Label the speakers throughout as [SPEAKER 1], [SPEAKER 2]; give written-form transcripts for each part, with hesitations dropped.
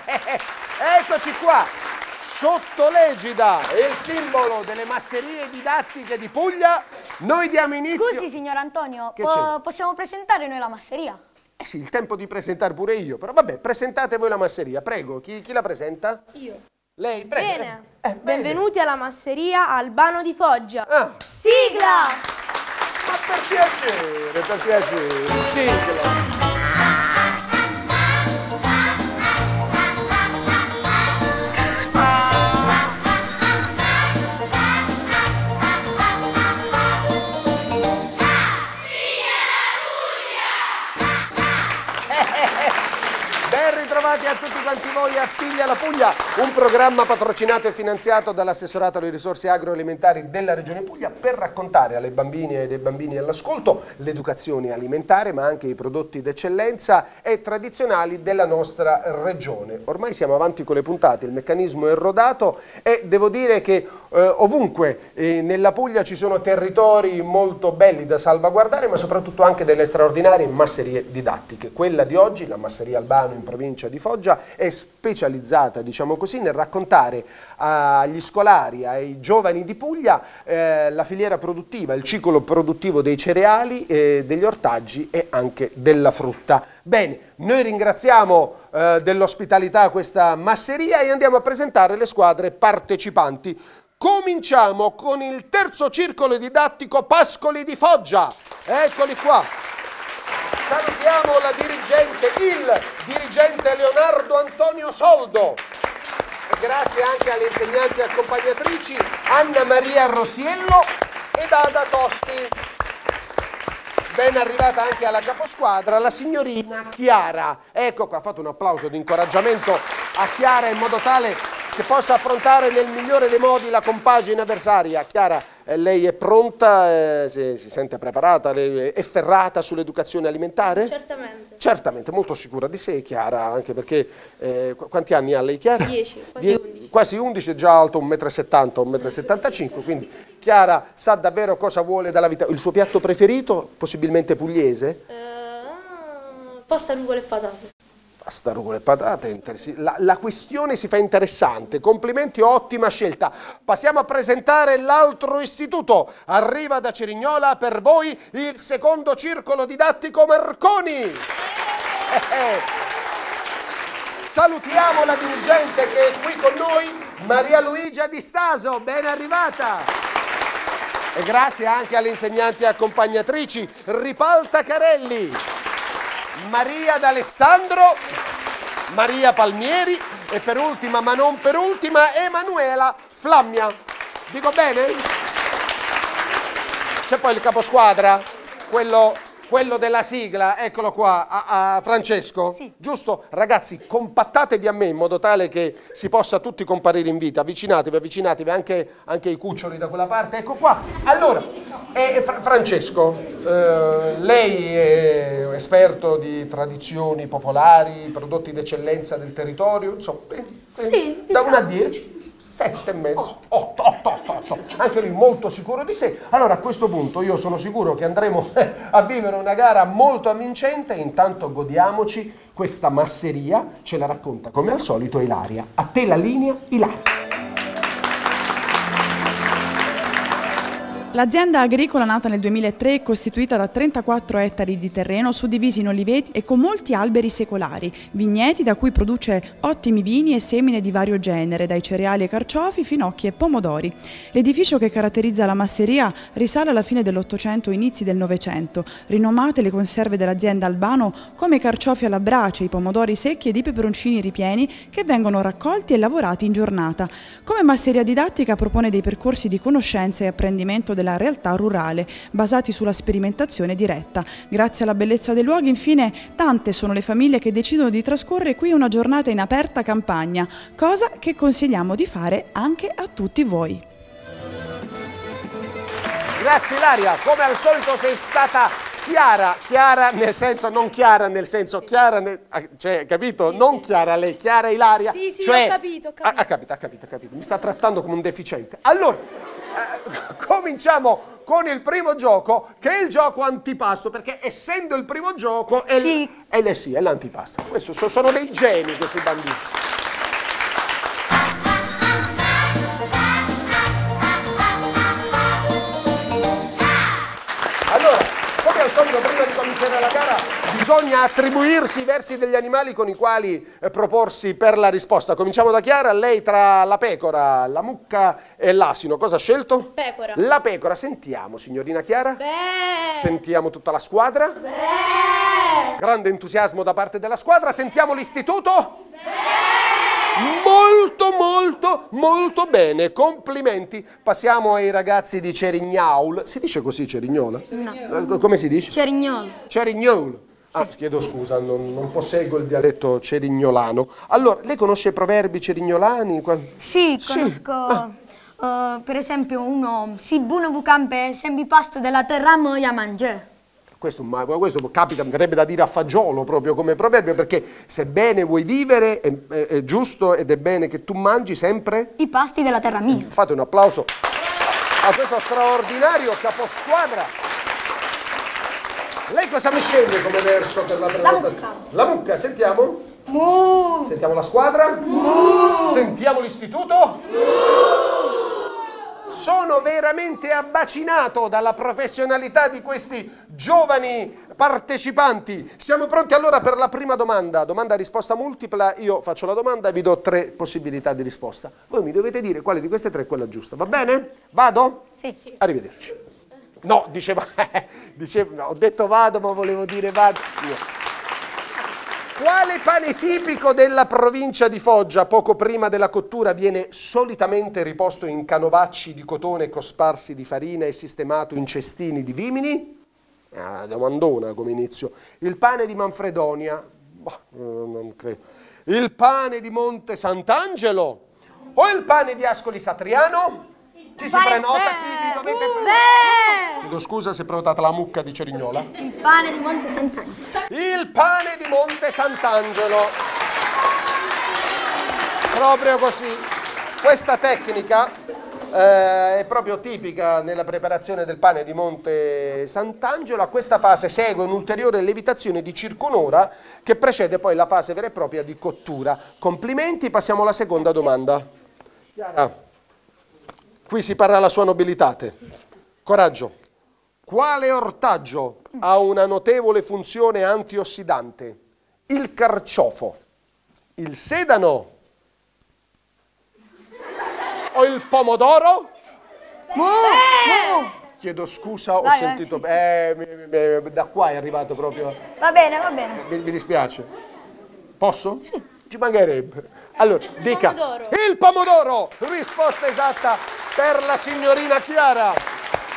[SPEAKER 1] Eccoci qua, sotto l'egida e il simbolo delle masserie didattiche di Puglia, noi diamo inizio...
[SPEAKER 2] Scusi, signor Antonio, possiamo presentare noi la masseria?
[SPEAKER 1] Eh sì, il tempo di presentare pure io, però vabbè, presentate voi la masseria, prego, chi la presenta?
[SPEAKER 3] Io.
[SPEAKER 1] Lei, prego.
[SPEAKER 3] Bene, benvenuti alla masseria Albano di Foggia.
[SPEAKER 2] Sigla!
[SPEAKER 1] Ma per piacere, sigla. Ritrovati a tutti quanti voi a Piglia la Puglia, un programma patrocinato e finanziato dall'assessorato alle risorse agroalimentari della Regione Puglia per raccontare alle bambine e dei bambini all'ascolto l'educazione alimentare, ma anche i prodotti d'eccellenza e tradizionali della nostra regione. Ormai siamo avanti con le puntate, il meccanismo è rodato e devo dire che ovunque nella Puglia ci sono territori molto belli da salvaguardare, ma soprattutto anche delle straordinarie masserie didattiche. Quella di oggi, la masseria Albano in provincia di Foggia, è specializzata, diciamo così, nel raccontare agli scolari, ai giovani di Puglia, la filiera produttiva, il ciclo produttivo dei cereali, degli ortaggi e anche della frutta. Bene, noi ringraziamo dell'ospitalità questa masseria e andiamo a presentare le squadre partecipanti. Cominciamo con il terzo circolo didattico Pascoli di Foggia. Eccoli qua. Salutiamo il dirigente Leonardo Antonio Soldo. E grazie anche alle insegnanti accompagnatrici Anna Maria Rosiello ed Ada Tosti. Ben arrivata anche alla caposquadra la signorina Chiara. Ecco qua, fate un applauso di incoraggiamento a Chiara in modo tale che possa affrontare nel migliore dei modi la compagine avversaria. Chiara, lei è pronta, si sente preparata, lei è ferrata sull'educazione alimentare?
[SPEAKER 3] Certamente.
[SPEAKER 1] Certamente, molto sicura di sé Chiara, anche perché quanti anni ha lei Chiara?
[SPEAKER 3] 10, quasi 11.
[SPEAKER 1] Quasi 11, è già alto 1,70 m, 1,75 m, quindi Chiara sa davvero cosa vuole dalla vita. Il suo piatto preferito, possibilmente pugliese?
[SPEAKER 3] Pasta, rugole e patate.
[SPEAKER 1] Pasta, rugole e patate, la questione si fa interessante, complimenti, ottima scelta. Passiamo a presentare l'altro istituto, arriva da Cerignola per voi il secondo circolo didattico Marconi. Salutiamo la dirigente che è qui con noi, Maria Luigia Di Staso, ben arrivata. E grazie anche alle insegnanti accompagnatrici Ripalta Carelli, Maria D'Alessandro, Maria Palmieri e per ultima, ma non per ultima, Emanuela Flammia. Dico bene? C'è poi il caposquadra, quello della sigla, eccolo qua, a Francesco.
[SPEAKER 2] Sì.
[SPEAKER 1] Giusto? Ragazzi, compattatevi a me in modo tale che si possa tutti comparire in vita. Avvicinatevi anche i cuccioli da quella parte. Ecco qua. Allora, Francesco, lei è esperto di tradizioni popolari, prodotti d'eccellenza del territorio, insomma,
[SPEAKER 2] Sì,
[SPEAKER 1] da 1 a 10. 7,5, 8. Anche lui molto sicuro di sé. Allora a questo punto io sono sicuro che andremo a vivere una gara molto avvincente. Intanto godiamoci questa masseria, ce la racconta come al solito Ilaria. A te la linea, Ilaria.
[SPEAKER 4] L'azienda agricola nata nel 2003 è costituita da 34 ettari di terreno suddivisi in oliveti e con molti alberi secolari, vigneti da cui produce ottimi vini e semine di vario genere, dai cereali ai carciofi, finocchi e pomodori. L'edificio che caratterizza la masseria risale alla fine dell'Ottocento e inizi del Novecento, rinomate le conserve dell'azienda Albano come i carciofi alla brace, i pomodori secchi ed i peperoncini ripieni che vengono raccolti e lavorati in giornata. Come masseria didattica propone dei percorsi di conoscenza e apprendimento della realtà rurale, basati sulla sperimentazione diretta. Grazie alla bellezza dei luoghi, infine, tante sono le famiglie che decidono di trascorrere qui una giornata in aperta campagna, cosa che consigliamo di fare anche a tutti voi.
[SPEAKER 1] Grazie Ilaria, come al solito sei stata chiara nel senso, non chiara nel senso, cioè, capito? Sì, non chiara lei, chiara Ilaria.
[SPEAKER 3] Sì,
[SPEAKER 1] cioè,
[SPEAKER 3] ho capito.
[SPEAKER 1] Ha capito, mi sta trattando come un deficiente. Allora, cominciamo con il primo gioco, che è il gioco antipasto, perché essendo il primo gioco è l'antipasto. Questo sono dei geni questi bambini. solito prima di cominciare la gara bisogna attribuirsi i versi degli animali con i quali proporsi per la risposta. Cominciamo da Chiara, lei tra la pecora, la mucca e l'asino, cosa ha scelto?
[SPEAKER 3] Pecora.
[SPEAKER 1] La pecora, sentiamo signorina Chiara. Sentiamo tutta la squadra. Grande entusiasmo da parte della squadra, sentiamo l'istituto. Molto molto molto bene, complimenti. Passiamo ai ragazzi di Cerignaul. Si dice così Cerignola? No. Come si dice?
[SPEAKER 2] Cerignolo.
[SPEAKER 1] Cerignaul. Ah, chiedo scusa, non posseggo il dialetto cerignolano. Allora, lei conosce i proverbi cerignolani?
[SPEAKER 2] Sì, conosco. Per esempio uno, si buono vucampe, sembi pasto della terra moia mangiare.
[SPEAKER 1] Questo capita, mi verrebbe da dire a fagiolo proprio come proverbio, perché sebbene vuoi vivere è giusto ed è bene che tu mangi sempre
[SPEAKER 2] I pasti della terra mia.
[SPEAKER 1] Fate un applauso a questo straordinario caposquadra. Lei cosa mi sceglie come verso per la prenotazione? La mucca, sentiamo?
[SPEAKER 2] Mu.
[SPEAKER 1] Sentiamo la squadra? Mu. Sentiamo l'istituto? Sono veramente abbacinato dalla professionalità di questi giovani partecipanti. Siamo pronti allora per la prima domanda. Domanda a risposta multipla. Io faccio la domanda e vi do 3 possibilità di risposta. Voi mi dovete dire quale di queste 3 è quella giusta. Va bene? Vado?
[SPEAKER 2] Sì.
[SPEAKER 1] Arrivederci. No, dicevo, no, ho detto vado, ma volevo dire vado. No. Quale pane tipico della provincia di Foggia, poco prima della cottura, viene solitamente riposto in canovacci di cotone cosparsi di farina e sistemato in cestini di vimini? Domandona come inizio. Il pane di Manfredonia? Boh, non credo. Il pane di Monte Sant'Angelo? O il pane di Ascoli Satriano? Ci si prenota? Chi dovete chiedo scusa se è prenotata la mucca di Cerignola.
[SPEAKER 2] Il pane di Monte Sant'Angelo.
[SPEAKER 1] Il pane di Monte Sant'Angelo. Proprio così. Questa tecnica è proprio tipica nella preparazione del pane di Monte Sant'Angelo. A questa fase segue un'ulteriore lievitazione di circa un'ora che precede poi la fase vera e propria di cottura. Complimenti, passiamo alla seconda domanda. Chiara, qui si parla alla sua nobilitate. Coraggio. Quale ortaggio ha una notevole funzione antiossidante? Il carciofo, il sedano o il pomodoro? Chiedo scusa, ho sentito... da qua è arrivato proprio...
[SPEAKER 2] Va bene, va bene.
[SPEAKER 1] Mi dispiace. Posso? Sì. Ci mancherebbe. Allora, dica.
[SPEAKER 3] Pomodoro.
[SPEAKER 1] Il pomodoro! Risposta esatta per la signorina Chiara.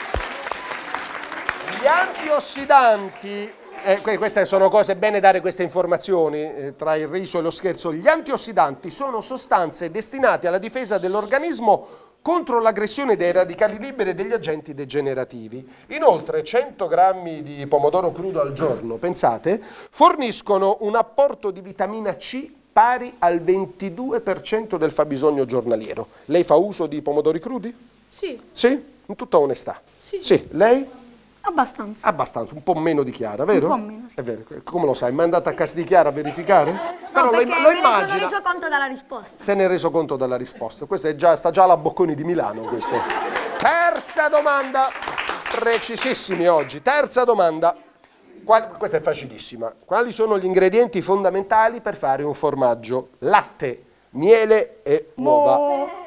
[SPEAKER 1] Gli antiossidanti, queste sono cose, è bene dare queste informazioni tra il riso e lo scherzo. Gli antiossidanti sono sostanze destinate alla difesa dell'organismo contro l'aggressione dei radicali liberi e degli agenti degenerativi. Inoltre 100 grammi di pomodoro crudo al giorno, pensate, forniscono un apporto di vitamina C pari al 22% del fabbisogno giornaliero. Lei fa uso di pomodori crudi?
[SPEAKER 3] Sì.
[SPEAKER 1] Sì? In tutta onestà?
[SPEAKER 3] Sì.
[SPEAKER 1] Sì. Lei?
[SPEAKER 2] Abbastanza.
[SPEAKER 1] Abbastanza, un po' meno di Chiara, vero?
[SPEAKER 2] Un po' meno, sì.
[SPEAKER 1] È vero. Come lo sai? È mai andata a casa di Chiara a verificare?
[SPEAKER 2] No, perché
[SPEAKER 1] lo
[SPEAKER 2] me ne
[SPEAKER 1] immagina.
[SPEAKER 2] sono reso conto dalla risposta.
[SPEAKER 1] Se ne è reso conto dalla risposta. Questo è già, sta già alla Bocconi di Milano, questo. Terza domanda. Precisissimi oggi. Terza domanda. Questa è facilissima. Quali sono gli ingredienti fondamentali per fare un formaggio? Latte, miele e uova.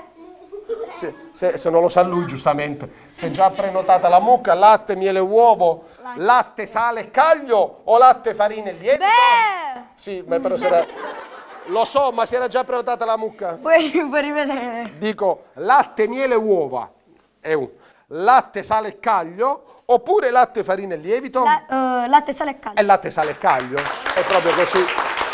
[SPEAKER 1] Se non lo sa lui, giustamente. Se già prenotata la mucca, latte, miele e uovo, latte, sale e caglio o latte, farina e lievito? Sì, ma però lo so, ma si era già prenotata la mucca.
[SPEAKER 2] Puoi rivedere.
[SPEAKER 1] Dico latte, miele e uova. È un latte, sale e caglio oppure latte, farina e lievito?
[SPEAKER 2] Latte, sale e caglio.
[SPEAKER 1] È latte, sale e caglio. È proprio così.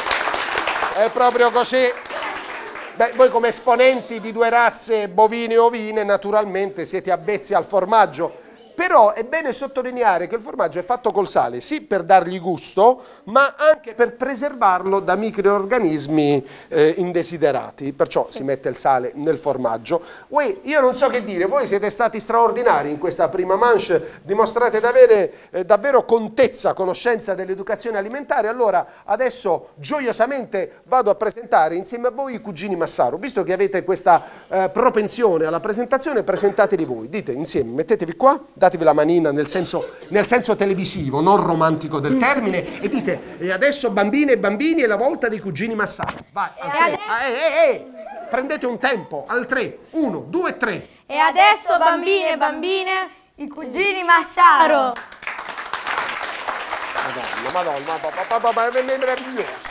[SPEAKER 1] È proprio così. Beh, voi come esponenti di 2 razze bovine e ovine naturalmente siete avvezzi al formaggio, però è bene sottolineare che il formaggio è fatto col sale, sì per dargli gusto, ma anche per preservarlo da microrganismi indesiderati, perciò si mette il sale nel formaggio. Io non so che dire, voi siete stati straordinari in questa prima manche, dimostrate di avere davvero contezza, conoscenza dell'educazione alimentare. Allora adesso gioiosamente vado a presentare insieme a voi i cugini Massaro. Visto che avete questa propensione alla presentazione, presentateli voi, dite insieme, mettetevi qua, datevi la manina nel senso televisivo, non romantico del termine, e dite: e adesso bambine e bambini è la volta dei cugini Massaro. Vai, al 3. Prendete un tempo, al 3. 1, 2, 3.
[SPEAKER 3] E adesso bambine e bambine,
[SPEAKER 2] I cugini Massaro.
[SPEAKER 1] Madonna, è meraviglioso.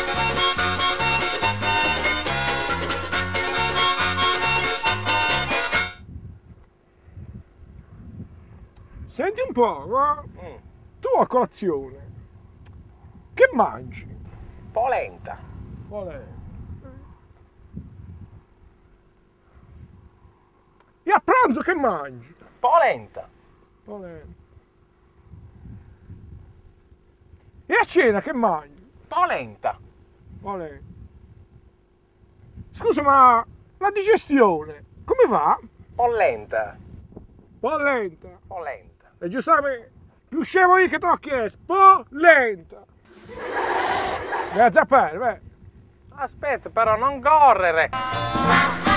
[SPEAKER 5] Senti un po', tu a colazione che mangi?
[SPEAKER 6] Polenta.
[SPEAKER 5] E a pranzo che mangi?
[SPEAKER 6] Polenta.
[SPEAKER 5] E a cena che mangi?
[SPEAKER 6] Polenta.
[SPEAKER 5] Scusa, ma la digestione come va?
[SPEAKER 6] Polenta.
[SPEAKER 5] Polenta.
[SPEAKER 6] Polenta.
[SPEAKER 5] E giustamente, più scemo io che ti ho chiesto, polenta. Vai a zappare, vai.
[SPEAKER 6] Aspetta, però non correre.